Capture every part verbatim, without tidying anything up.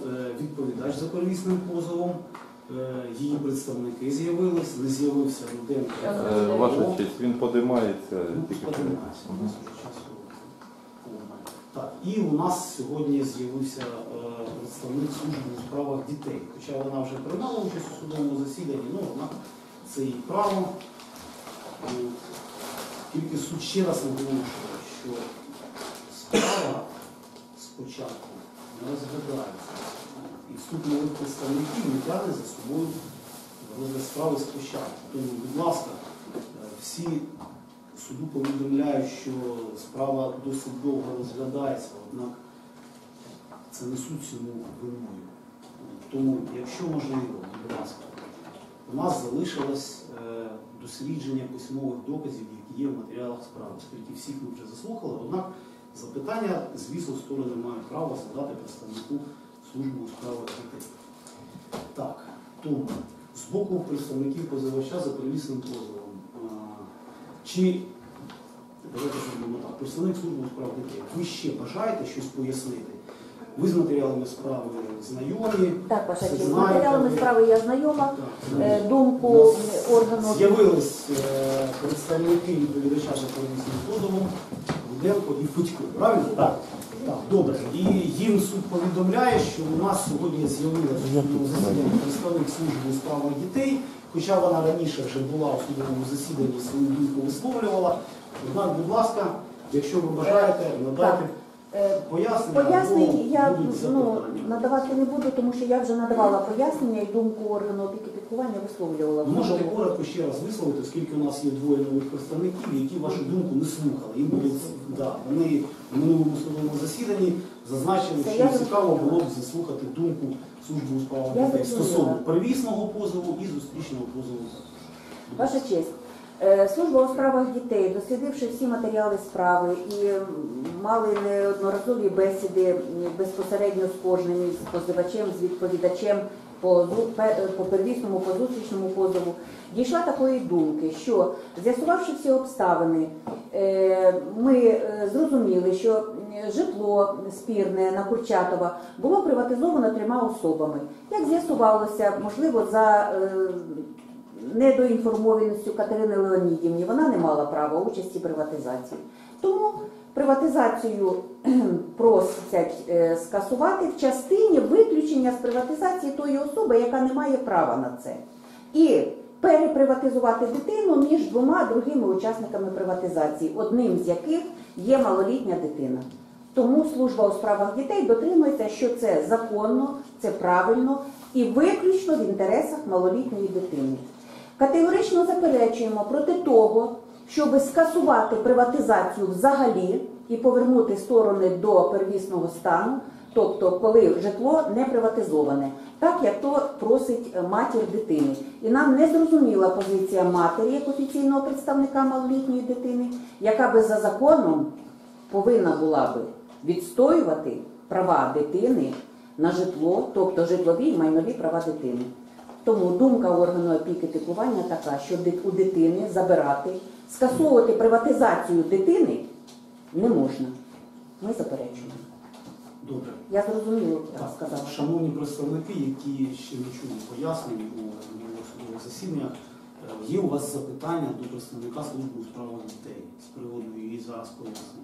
відповідач за первісним позовом, її представники з'явились, не з'явився Руденко. Ваша честь, він подимається. Ну, подимається. У нас вже часу. Так, і у нас сьогодні з'явився представник служби у справах дітей. Хоча вона вже приймала участь у судовому засіданні, ну, однак це її право. Тільки суд ще раз наголошує, що справа спочатку не розглядається. І вступ нових представників не тягне за собою розгляд справи спочатку. Тому, будь ласка, всі суду повідомляють, що справа досить довго розглядається, однак це не суд цьому виною. Тому, якщо можливо, будь ласка, у нас залишилось дослідження письмових доказів, які є в матеріалах справи. Оскільки всіх ми вже заслухали, однак запитання, звісно, сторони мають право задати представнику служби у справах дітей. Так, тому, з боку представників позивача за первісним позовом, чи, давайте зробимо так, представник служби у справах дітей, ви ще бажаєте щось пояснити? Ви з матеріалами справи знайомі? Так, ваша честь, з матеріалами справи я знайома. Так, думку органу... З'явились представники відповідача за первісним позовом, Руденко і Федько, правильно? Так. Так, добре. І їм суд повідомляє, що у нас сьогодні з'явилася представник служби у справах дітей, хоча вона раніше вже була у судовому засіданні, свою думку висловлювала. Однак, будь ласка, якщо ви бажаєте, надайте пояснення. Пояснень я ну, надавати не буду, тому що я вже надавала пояснення і думку органу опіки піклування висловлювала. Можете коротко ще раз висловити, оскільки у нас є двоє нових представників, які вашу думку не слухали. Їм було, да, вони в минулому судовому засіданні зазначили, Це що цікаво було б заслухати думку служби у справах дітей стосовно первісного позову і зустрічного позову. Ваша честь. Служба у справах дітей, дослідивши всі матеріали справи і мали неодноразові бесіди безпосередньо з кожним, з позивачем, з відповідачем по, по первісному, по зустрічному позову, дійшла такої думки, що, з'ясувавши всі обставини, ми зрозуміли, що житло спірне на Курчатова було приватизовано трьома особами. Як з'ясувалося, можливо, за недоінформованістю Катерини Леонідівни, вона не мала права участі в приватизації. Тому приватизацію просять скасувати в частині виключення з приватизації тої особи, яка не має права на це. І переприватизувати дитину між двома другими учасниками приватизації, одним з яких є малолітня дитина. Тому служба у справах дітей дотримується, що це законно, це правильно і виключно в інтересах малолітньої дитини. Категорично заперечуємо проти того, щоб скасувати приватизацію взагалі і повернути сторони до первісного стану, тобто коли житло не приватизоване, так як то просить матір дитини. І нам не зрозуміла позиція матері як офіційного представника малолітньої дитини, яка би за законом повинна була би відстоювати права дитини на житло, тобто житлові і майнові права дитини. Тому думка органу опіки піклування така, що у дитини забирати, скасовувати приватизацію дитини не можна. Ми заперечуємо. Добре. Я зрозуміло, так сказала. Шановні представники, які ще не чули пояснень у минулих судових засіданнях, є у вас запитання до представника служби у справах дітей з приводу її зараз пояснення?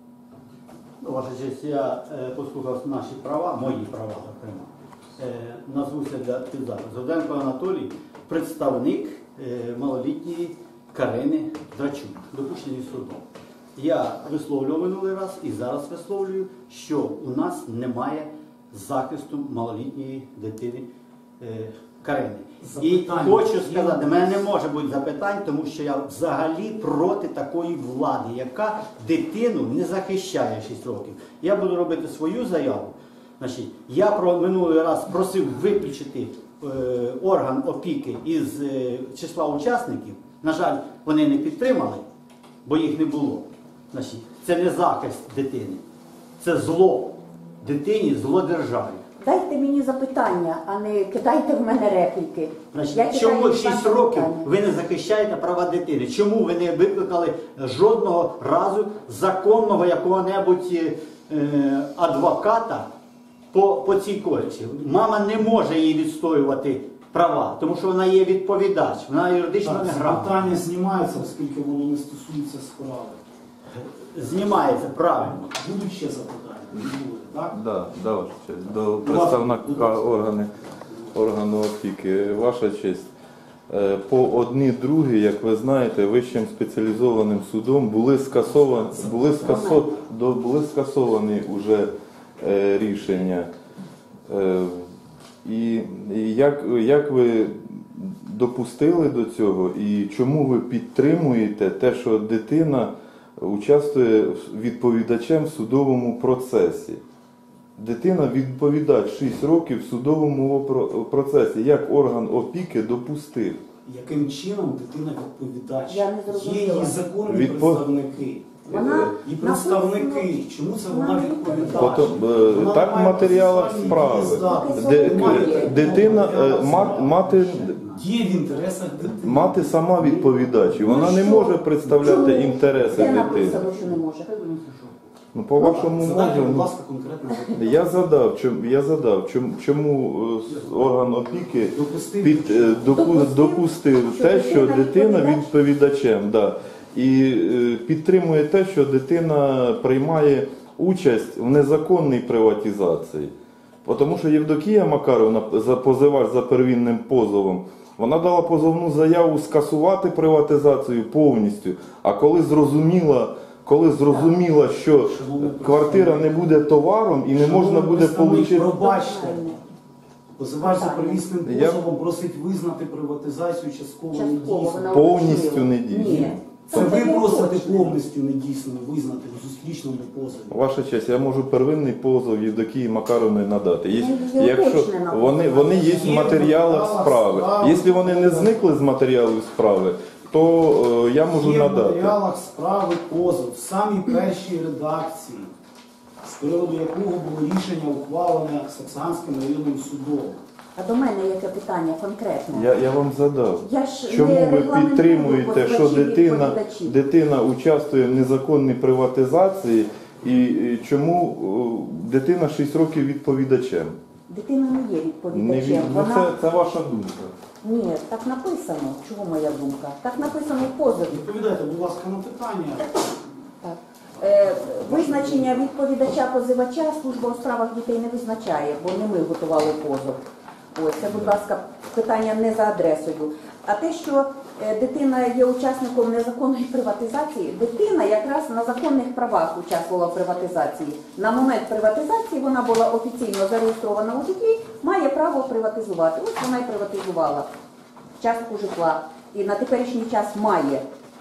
Ну, ваша честь, я е, послухав наші права, мої права, зокрема. Е, назвуся для підзапису. Руденко Анатолій, представник е, малолітньої Карини Драчук, допущений судом. Я висловлював минулий раз і зараз висловлюю, що у нас немає захисту малолітньої дитини е, Карини. Запитання. І хочу сказати, в мене не може бути запитань, тому що я взагалі проти такої влади, яка дитину не захищає шість років. Я буду робити свою заяву. Значить, я про минулий раз просив виключити е, орган опіки із е, числа учасників. На жаль, вони не підтримали, бо їх не було. Значить, це не захист дитини, це зло дитині, зло державі. Дайте мені запитання, а не кидайте в мене репліки. Значить, чому шість років ви не захищаєте права дитини? Чому ви не викликали жодного разу законного якого-небудь е, адвоката по, по цій кольці. Мама не може їй відстоювати права, тому що вона є відповідач, вона юридично Так, не це грамотна. питання знімається, оскільки воно не стосується справи. Знімається, правильно. Будуть ще запитання? Не буде, так? Да, да, ваша честь. До представника органи, органу опіки. Ваша честь. Е, По одній другій, як ви знаєте, Вищим спеціалізованим судом були скасовані, були скасо, до- були скасовані уже е, рішення. Е, І, і як, як ви допустили до цього і чому ви підтримуєте те, що дитина участвує відповідачем в судовому процесі? Дитина відповідач шість років в судовому опро- процесі. Як орган опіки допустив? Яким чином дитина відповідач? Я не Є зрозуміла. її законні Відпо- представники. Вона І представники. Чому це вона Вона не відповідач? Потім, е, Вона так в має матеріалах процесуальні справи. дії здатності. Де- Немає дитина, такого е, матеріалу ма- справи. мати, Є в інтересах дитини. мати сама відповідач, і вона не може представляти інтереси Де дитини. написано, що не може? Ну, по-вашому Задайте, будь може. ласка, конкретне запитання. Я задав, чому, я задав, чому, чому е, орган опіки Допустив. під, е, допу- Допустив, допустив що те, що дитина дитина відповідач? відповідачем, да, і е, підтримує те, що дитина приймає участь в незаконній приватизації. Тому що Євдокія Макаровна, за позивач за первинним позовом, вона дала позовну заяву скасувати приватизацію повністю, а коли зрозуміла, коли зрозуміла, що Шановний квартира не буде товаром і не можна буде отримати. Пробачте. Позивач за первісним Я- позовом просить визнати приватизацію частково Частково недійсною. вона Повністю уточнила. недійсною. Ні. Це ви не просите уточнено. повністю недійсною визнати в зустрічному позові. Ваша честь, я можу первинний позов Євдокії Макаровної надати. Є- Ну, є Якщо уточнена вони, вони є в Є в матеріалах матеріалах справи. справи. Якщо вони не зникли з матеріалів справи, то е, я можу Є в надати. матеріалах справи позов в самій першій редакції, з приводу якого було рішення ухвалене Саксанським районним судом. А до мене яке питання конкретне? Я, я вам задав. Я ж Чому не ви регламентую підтримуєте, що позивачів, дитина, відповідачів. дитина участвує в незаконній приватизації і, і чому е, дитина шість років відповідачем? Дитина не є Не відповідачем. від... ну, Вона... це, це ваша думка. Ні, так написано. Чого моя думка? Так написано в позові. Відповідайте, будь ласка, на питання. Так. Е, визначення відповідача позивача служба у справах дітей не визначає, бо не ми готували позов. Ось це, будь ласка, питання не за адресою. А те, що е, дитина є учасником незаконної приватизації, дитина якраз на законних правах участвувала в приватизації. На момент приватизації вона була офіційно зареєстрована у житлі, має право приватизувати. Ось вона і приватизувала частку житла. І на теперішній час має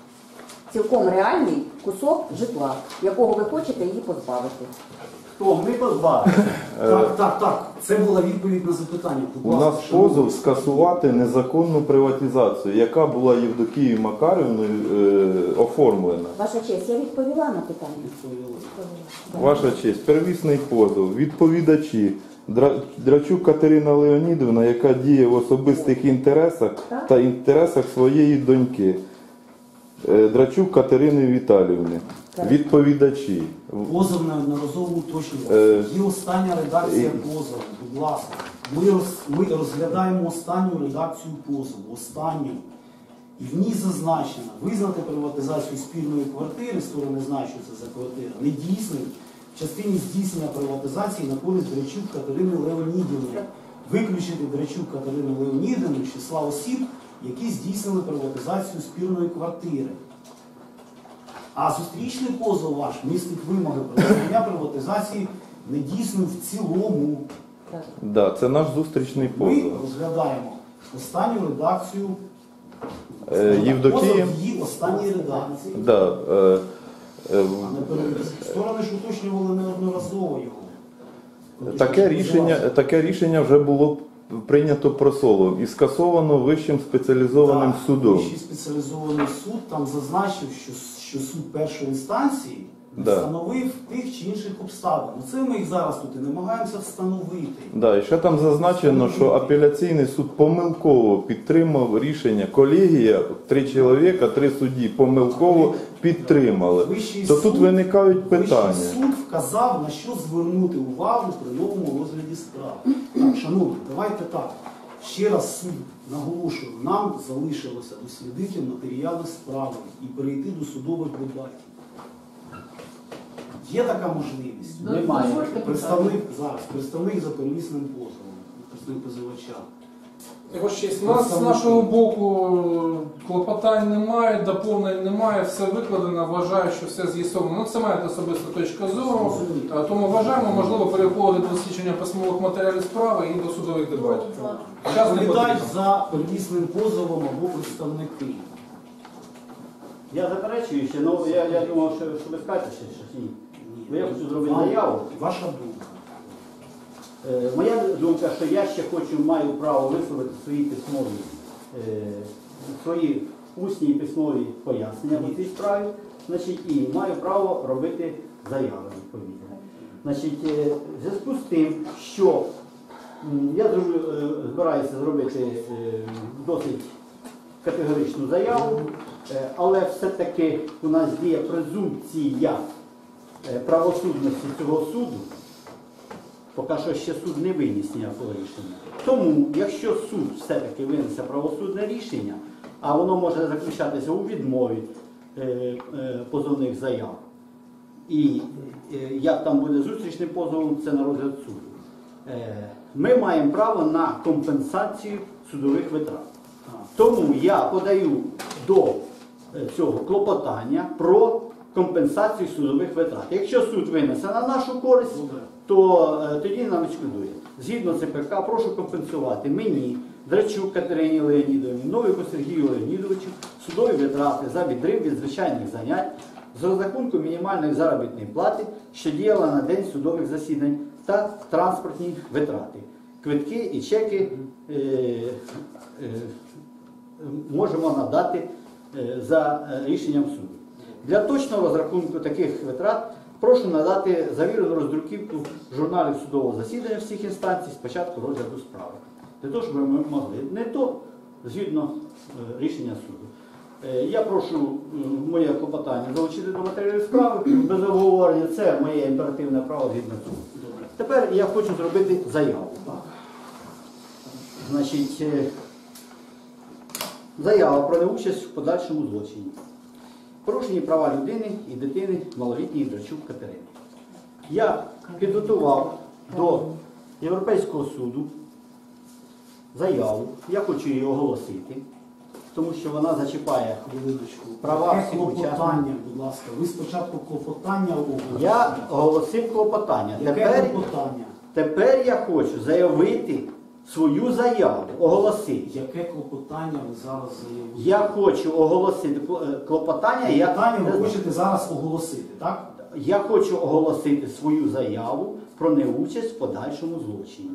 цілком реальний кусок житла, якого ви хочете її позбавити. Хто? Ми позбавили. Так, так, так. Це була відповідь на запитання. Будь У ласка, нас шановний. позов скасувати незаконну приватизацію, яка була Євдокією Макарівною е, оформлена. Ваша честь, я відповіла на питання. Відповіли. Ваша честь, первісний позов, відповідачі, Дра- Драчук Катерина Леонідовна, яка діє в особистих інтересах Так. та інтересах своєї доньки, Е, Драчук Катерини Віталіївни, Так. відповідачі. Позов неодноразово уточнювався. Е, Є остання редакція і- позову. Будь ласка. Ми, роз, ми розглядаємо останню редакцію позову. Останню. І в ній зазначено визнати приватизацію спільної квартири, сторони знають, що це за квартира, недійсною в частині здійснення приватизації на користь Драчук Катерини Леонідівни. Виключити Драчук Катерину Леонідівну з числа осіб, які здійснили приватизацію спільної квартири. А зустрічний позов ваш містить вимоги про визнання приватизації недійсною в цілому. Так. Да, це наш зустрічний Ми позов. розглядаємо останню редакцію. Е, Євдокія, Позов в її останній редакції. да, е, е, А не перевірки. Сторони ж уточнювали неодноразово його. таке рішення, таке рішення вже було прийнято просолом і скасовано Вищим спеціалізованим Так, судом. Вищий спеціалізований суд там зазначив, що, що суд першої інстанції Да. встановив тих чи інших обставин. Ну, це ми їх зараз тут і намагаємося встановити. Да, і ще там зазначено, що апеляційний суд помилково підтримав рішення. Колегія, три чоловіка, три судді помилково підтримали. Вищий То тут суд- виникають питання. Вищий суд вказав, на що звернути увагу при новому розгляді справ. Так, шановні, давайте так. Ще раз суд наголошую, нам залишилося дослідити матеріали справи і перейти до судових дебатів. Є така можливість? Немає. Представник зараз, представник за первісним позовом, представник позивача. Ваша честь, у нас з нашого боку клопотань немає, доповнень немає, все викладено, вважаю, що все з'ясовано. Ну, це має особиста точка зору, а, тому вважаємо, можливо, переходити до дослідження письмових матеріалів справи і до судових дебатів. Час не Відповідач потрібен. за первісним позовом або представники. Я заперечую ще, ну я, я думав, що, що ви скажете ще щось. Ні. Бо я хочу зробити Вам- заяву. Ваша думка. Е, Моя думка, що я ще хочу, маю право висловити свої письмові, е, свої усні і письмові пояснення по цій справі, значить, і маю право робити заяви відповідно. Значить, е, в зв'язку з тим, що м, я зроблю, е, збираюся зробити е, досить категоричну заяву, е, але все-таки у нас діє презумпція е, правосудності цього суду. Поки що ще суд не виніс ніякого рішення. Тому, якщо суд все-таки винесе правосудне рішення, а воно може заключатися у відмові е, е, позовних заяв, і е, як там буде зустрічним позовом, це на розгляд суду, е, ми маємо право на компенсацію судових витрат. Тому я подаю до е, цього клопотання про компенсацію судових витрат. Якщо суд винесе на нашу користь, Добре. то е, тоді нам відшкодує. Згідно ЦПК, прошу компенсувати мені, Драчук Катерині Леонідовні, Новику Сергію Леонідовичу судові витрати за відрив від звичайних занять з розрахунку мінімальної заробітної плати, що діяла на день судових засідань, та транспортні витрати. Квитки і чеки е, е, можемо надати е, за е, рішенням суду. Для точного розрахунку таких витрат прошу надати завірену роздруківку журналів судового засідання всіх інстанцій з початку розгляду справи. Для того, щоб ми могли не то згідно е, рішення суду. Е, я прошу е, моє клопотання залучити до матеріалів справи без обговорення. Це моє імперативне право згідно суду. Добре. Тепер я хочу зробити заяву. Так. Значить, е, заява про неучасть в подальшому злочині. Порушені права людини і дитини малолітньої Драчук Катерини. Я підготував до Європейського суду заяву, я хочу її оголосити, тому що вона зачіпає Хвилиночку. Права Яке всіх клопотання, будь ласка. Ви спочатку клопотання оголосили. Я оголосив клопотання. Яке Тепер, клопотання? тепер я хочу заявити свою заяву, оголосити. Яке клопотання ви зараз заявили? Я хочу оголосити кл- клопотання. Я, Клопотання ви хочете зараз оголосити, так? я хочу оголосити свою заяву про неучасть в подальшому злочині.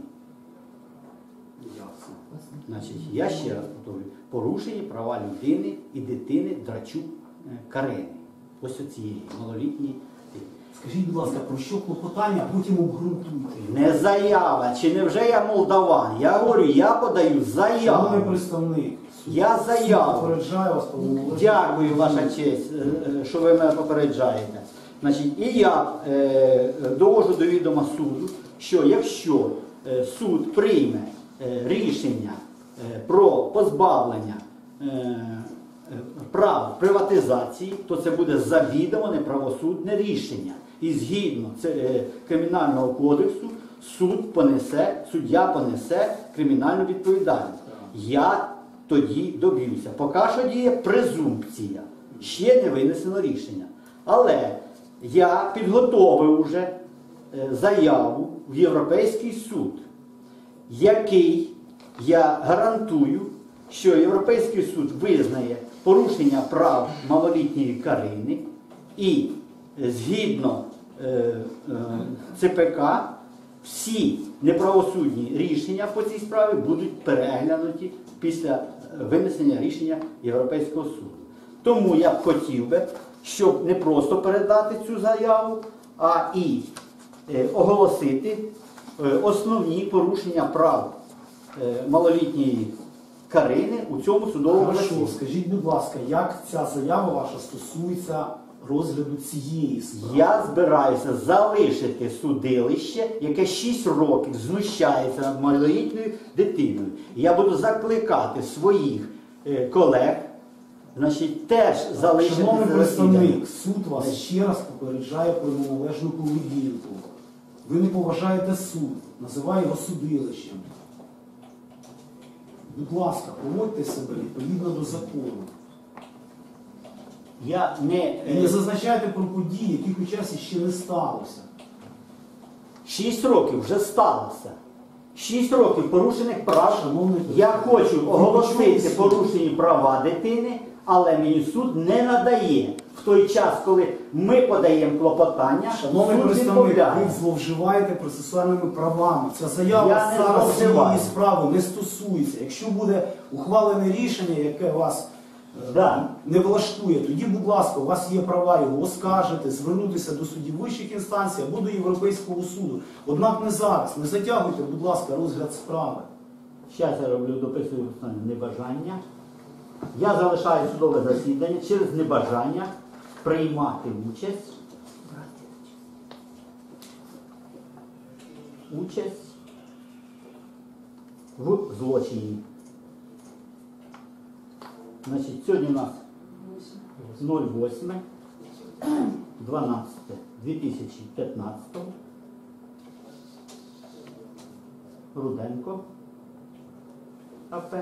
Ясно. Значить, я ще раз повторюю, порушені права людини і дитини Драчук е, Карини. Ось оцієї малолітньої. Скажіть, будь ласка, про що клопотання, а потім обґрунтуйте. Не заява, чи не вже я молдаван? Я говорю, я подаю Шановний заяву. представник, суд- Я суд заяву. попереджаю вас, Павло. Дякую, ваша честь, е, е, що ви мене попереджаєте. Значить, і я е, довожу до відома суду, що якщо е, суд прийме е, рішення е, про позбавлення е, е, прав приватизації, то це буде завідомо неправосудне рішення. І згідно це, е, Кримінального кодексу суд понесе, суддя понесе кримінальну відповідальність. Я тоді доб'юся. Поки що діє презумпція. Ще не винесено рішення. Але я підготовив уже е, заяву в Європейський суд, який я гарантую, що Європейський суд визнає порушення прав малолітньої Карини і е, згідно е, е, ЦПК всі неправосудні рішення по цій справі будуть переглянуті після винесення рішення Європейського суду. Тому я б хотів би щоб не просто передати цю заяву, а і е, оголосити е, основні порушення прав е, малолітньої Карини у цьому судовому Хорошо, засіданні. скажіть, будь ласка, як ця заява ваша стосується розгляду цієї справи? Я збираюся залишити судилище, яке шість років знущається над малолітньою дитиною. Я буду закликати своїх е, колег, значить, теж залишити Шановний це представник, засідання. суд вас ще раз попереджає про неналежну поведінку. Ви не поважаєте суд, називає його судилищем. Будь ласка, поводьте себе відповідно до закону. Я не, І е, не зазначайте про події, яких у часі ще не сталося. шість років вже сталося. Шість років порушених прав. Шановний Я представник, хочу ви оголосити почули суд? порушені права дитини, але мені суд не надає. В той час, коли ми подаємо клопотання, Шановний суд представник, відмовляє. ви зловживаєте процесуальними правами. Ця заява Я не зараз зловживаю. цієї справи не стосується. Якщо буде ухвалене рішення, яке вас е, Да. не влаштує, тоді, будь ласка, у вас є права його оскаржити, звернутися до судів вищих інстанцій або до Європейського суду. Однак не зараз. Не затягуйте, будь ласка, розгляд справи. Зараз я роблю дописую небажання. Я залишаю судове засідання через небажання приймати участь. Участь в злочині. Значить, сьогодні у нас восьме дванадцяте дві тисячі п'ятнадцятого. Руденко. АП.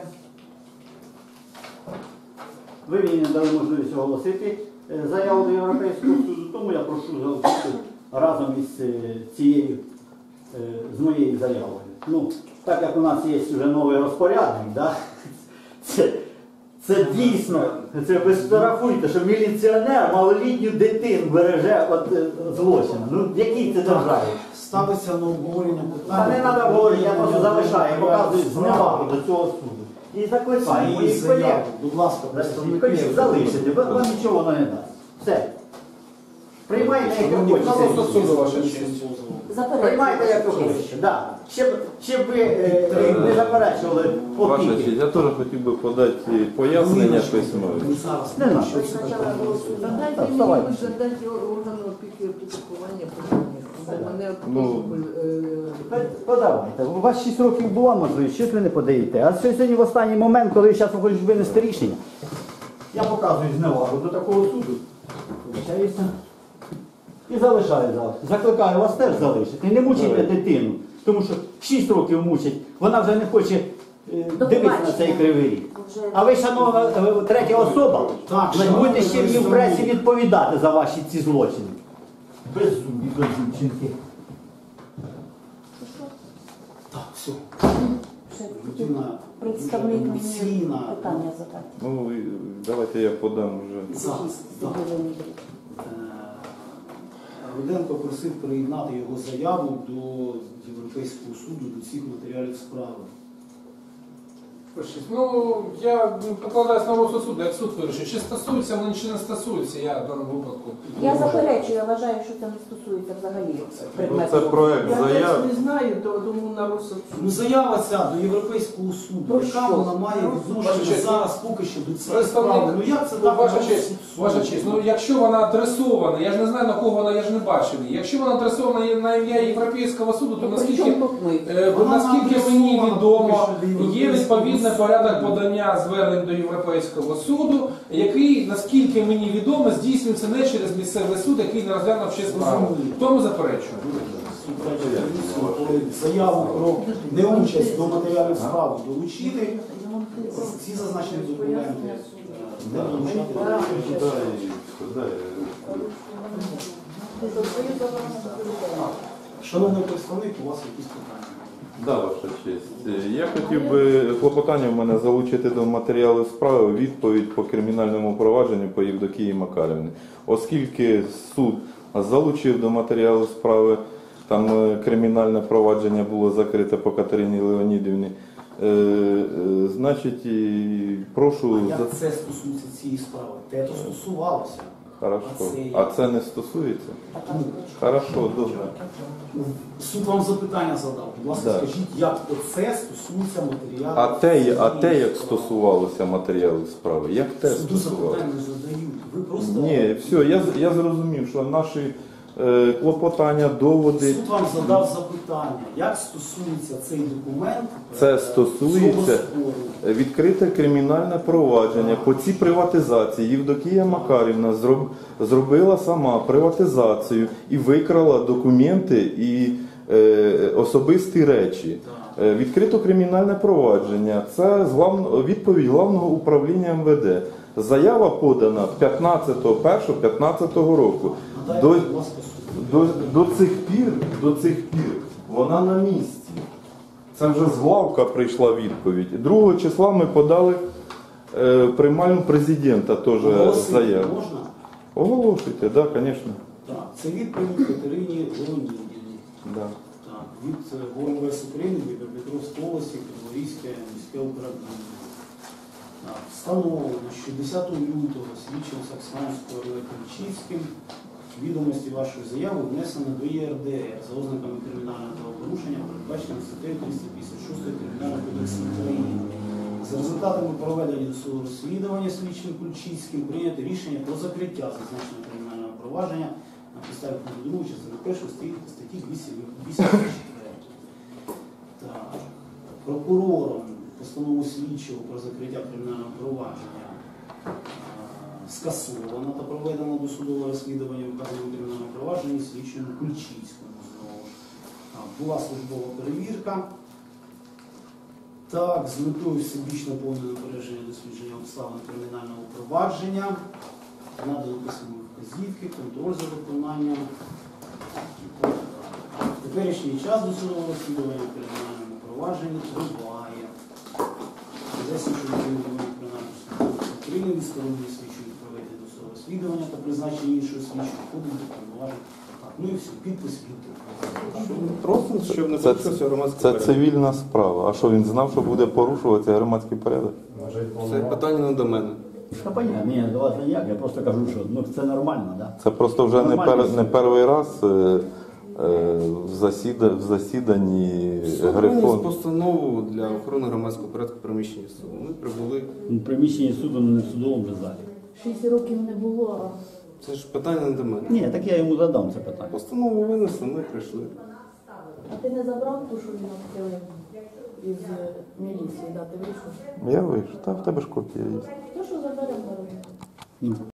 Ви мені не дали можливість оголосити е, заяву до Європейського суду, тому я прошу залишити разом із е, цією, е, з моєю заявою. Ну, так як у нас є вже новий розпорядник, да? це, це дійсно, це ви штрафуєте, що міліціонер малолітню дитину береже від злочину. Ну, в якій це державі? Ставиться на обговорення питання. Та не треба говорити, я просто залишаю, я показую зневагу до цього суду. І закликаю Цієї моїх колег. заяви. Будь ласка, представники. Хочу залишити, бо вам нічого воно не дасть. Все. Приймайте, як ви На хочете. розсуд суду, ваша честь. Приймайте, як ви хочете. Да. Щоб, щоб ви е, не заперечували Ваша честь, опіки. я теж хотів би подати пояснення письмові. Ми зараз Не надо. що це таке. Так, Дайте вставай. мені задати органу опіки і опікування питання. Бо мене Ну, е, Подавайте. У вас шість років була можливість, щось ви не подаєте. А сьогодні в останній момент, коли зараз ви хочете винести рішення, я показую зневагу до такого суду. Вибачаюся. І залишаю зараз. Закликаю вас теж залишити. Не мучайте дитину. Тому що шість років мучать, вона вже не хоче е, До дивитися на цей побачення. кривий рік. Вже- А ви, шановна е, третя особа, Так, значить, шановний будете ще мені в представник. пресі відповідати за ваші ці злочини. Беззубі, беззубченки. Так, все. Ще Людина представник мені емоційна. питання задати. Ну, і давайте я подам вже. Зараз. Так. Заділені. Е, Руденко просив приєднати його заяву до Європейського суду, до цих матеріалів справи. Ну, я покладаюсь на розсуд суду, як суд вирішить. Чи стосується, воно чи не стосується, я в даному випадку. Я заперечую, я вважаю, що це не стосується взагалі Ну, предмету. це проект я теж заяв. не знаю, то думаю на розсуд Ну, суду. заява ця до Європейського суду, Про яка що? вона має Ваша відношення честь, зараз поки що до цієї Представник, справи. Ну як це ну, так? ваша може честь, суд? ваша честь, ну якщо вона адресована, я ж не знаю на кого вона, я ж не бачив її. Якщо вона адресована на ім'я Європейського суду, то Ну, при наскільки, чому тут ми? е, Вона наскільки мені адресована відомо, поки що до є Європейського відповідний суду. порядок подання звернень до Європейського суду, який, наскільки мені відомо, здійснюється не через місцевий суд, який не розглянув ще справу. Тому заперечую. Заяву про неучасть до матеріалів справи долучити. Ці зазначені документи не долучати. Шановний представник, у вас якісь питання? Да, ваша честь. Я хотів би клопотання в мене залучити до матеріалу справи відповідь по кримінальному провадженню по Євдокії Макарівні. Оскільки суд залучив до матеріалу справи, там е, кримінальне провадження було закрите по Катерині Леонідівні, е, е, значить, і прошу... Як за- це стосується цієї справи? Те, то стосувалося. Хорошо. А це А як? це не стосується? Ну, Хорошо, добре. суд вам запитання задав. Будь ласка, Да. скажіть, як оце стосується матеріалу? А те, а те, як справи? стосувалося матеріалу справи, як те Суду стосувалося? запитання не задають. Ви просто... Ні, все, я, я зрозумів, що наші е, клопотання, доводи, Суд вам задав запитання, як стосується цей документ Це е, стосується- цього спору. відкрите кримінальне провадження по цій приватизації. Євдокія Макарівна зроб, зробила сама приватизацію і викрала документи і е, особисті речі. Е, відкрито кримінальне провадження. Це з главно, відповідь Главного управління Ем Ве Де. Заява подана п'ятнадцятого першого п'ятнадцятого року. Надайте, До, будь ласка, суду. до, до цих пір, до цих пір вона на місці. Це вже з главка прийшла відповідь. Другого числа ми подали е, приймальну президента теж Оголосити заяву. можна? Оголошуйте, так, да, звісно. Так, це відповідь Катерині Леонідівні. Да. Так, від ГУ Ем Ве Ес України, Дніпропетровської області, Криворізьке міське управління. Так, встановлено, що десятого лютого слідчим Саксанського Ключівським відомості вашої заяви внесено до Є Ер Де Ер за ознаками кримінального правопорушення, передбаченим статтею триста п'ятдесят шість Кримінального кодексу України. За результатами проведення досудового розслідування слідчим Ключівським прийнято рішення про закриття зазначеного кримінального провадження на підставі пункту другого частини першої статті двісті вісімдесят чотири. Так. Прокурором постанову слідчого про закриття кримінального провадження а, скасовано та проведено досудове розслідування вказаного кримінального провадження слідчому Кульчицькому. Знову ж. Так, була службова перевірка. Так, з метою всебічно повного неупередження дослідження обставин кримінального провадження надано письмові вказівки, контроль за виконанням. В теперішній час досудового розслідування в кримінальному провадженні триває. Засідчого кримінального України від сторони слідчої проведення досудового розслідування та призначення іншого слідчого входить до повноважень. Так, ну і все, підпис Віктор. Просто, щоб не Це, порушився громадський це порядок. цивільна справа. А що він знав, що буде порушуватися громадський порядок? Це питання не до мене. Та понятно, ні, до вас ніяк, я просто кажу, що ну, це нормально, да? Це просто вже не, Нормальний пер, не суд. перший раз е, е, в, засіда, в засіданні Суд виніс Грифон. постанову для охорони громадського порядку в приміщенні суду. Ми прибули. Ну, приміщення суду не в судовому залі. Шість років не було, а Це ж питання не до мене. Ні, так я йому задам це питання. Постанову винесли, ми прийшли. а ти не забрав ту, що він відкрив із е, міліції, да, ти вийшов? Я вийшов, та в тебе ж копія є. То, що заберемо, Ну,